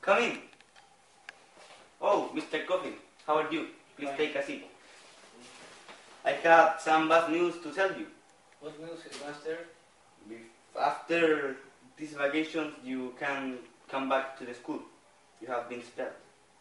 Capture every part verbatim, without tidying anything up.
Come in. Oh, Mister Coffin, how are you? Please Fine. take a seat. I have some bad news to tell you. What news, Master? After these vacations, you can come back to the school. You have been expelled.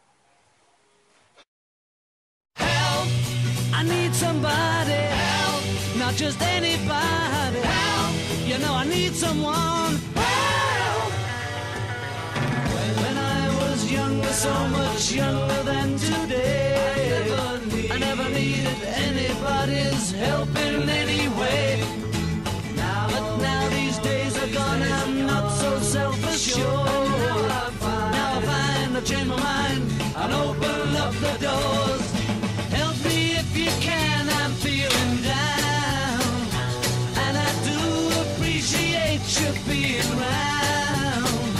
Help! I need somebody. Help! Not just anybody. Help! You know I need someone. Help! When I was younger, so much younger than today, I never, need, I never needed anybody's help in any way. Now, but now these days are gone, I'm not so self-assured. Now I find, now I find I've changed my mind and open up the doors. Help me if you can, I'm feeling down, and I do appreciate you being round.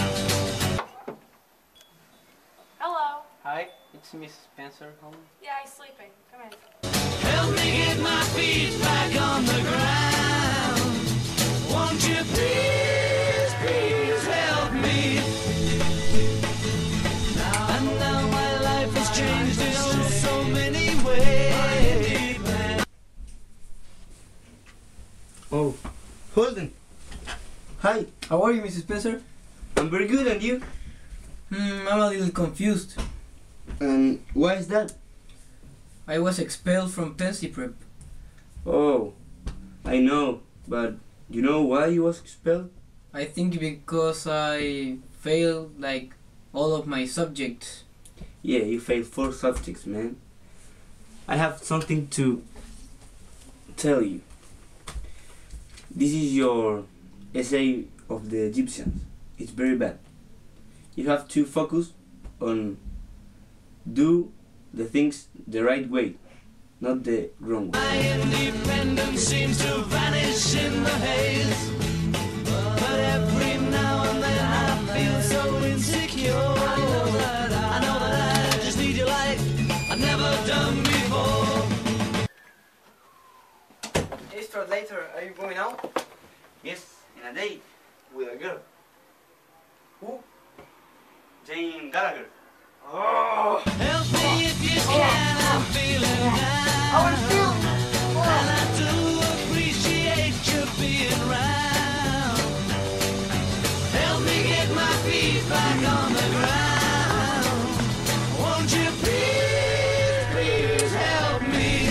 Hello. Hi, it's Miss Spencer home. Yeah, he's sleeping. Come in. Help me get my feet back on the ground. Won't you please, please help me? Now, and now my life has changed in oh so many ways. Oh, Holden. Hi, How are you, Missus Spencer? I'm very good, and you? Hmm, I'm a little confused. And why is that? I was expelled from Pensy Prep. Oh, I know, but you know why you was expelled? I think because I failed like all of my subjects. Yeah, you failed four subjects, man. I have something to tell you. This is your essay of the Egyptians. It's very bad. You have to focus on do the things the right way, not the wrong way. My independence seems to vanish in the haze, but every now and then I feel so insecure. I know that I, I know that I just need you like I've never done before. Hey, later, are you going out? Yes, in a date with a girl. Who? Jane Gallagher. Oh! Help me if you can, I'm feeling down, and I do appreciate you being round. Help me get my feet back on the ground. Won't you please, please help me?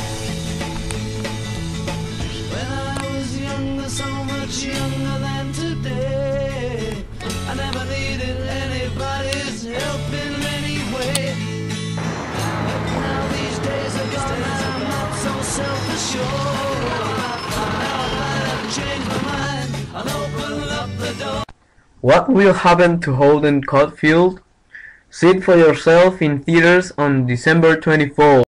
When I was younger, so much younger than today, I never needed anybody's help in any way. But now these days are gone, I'm not so self-assured. Now I've changed my mind and opened up the door. What will happen to Holden Caulfield? See it for yourself in theaters on December twenty-fourth.